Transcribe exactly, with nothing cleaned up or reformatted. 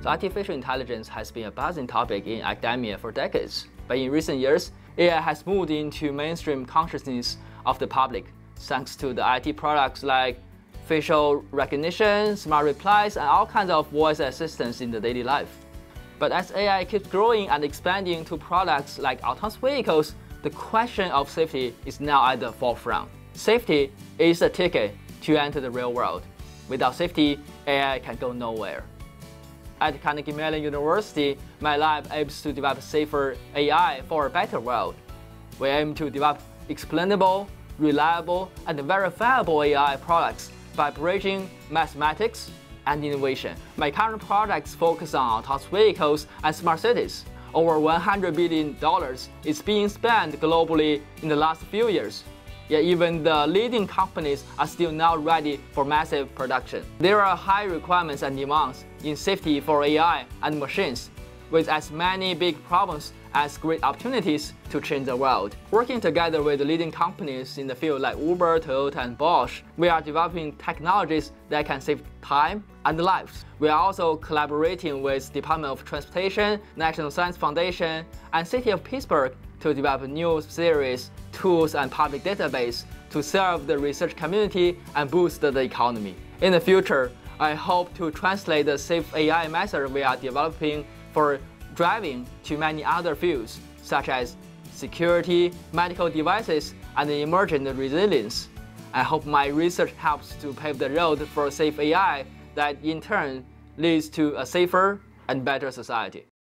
So artificial intelligence has been a buzzing topic in academia for decades. But in recent years, A I has moved into mainstream consciousness of the public, thanks to the I T products like facial recognition, smart replies, and all kinds of voice assistants in the daily life. But as A I keeps growing and expanding to products like autonomous vehicles, the question of safety is now at the forefront. Safety is the ticket to enter the real world. Without safety, A I can go nowhere. At Carnegie Mellon University, my lab aims to develop safer A I for a better world. We aim to develop explainable, reliable, and verifiable A I products by bridging mathematics and innovation. My current products focus on autonomous vehicles and smart cities. Over one hundred billion dollars is being spent globally in the last few years. Yet even the leading companies are still not ready for massive production. There are high requirements and demands in safety for A I and machines, with as many big problems as great opportunities to change the world. Working together with leading companies in the field like Uber, Toyota, and Bosch, we are developing technologies that can save time and lives. We are also collaborating with Department of Transportation, National Science Foundation, and City of Pittsburgh to develop new series, tools, and public database to serve the research community and boost the economy. In the future, I hope to translate the safe A I method we are developing for driving to many other fields, such as security, medical devices, and emergent resilience. I hope my research helps to pave the road for safe A I that in turn leads to a safer and better society.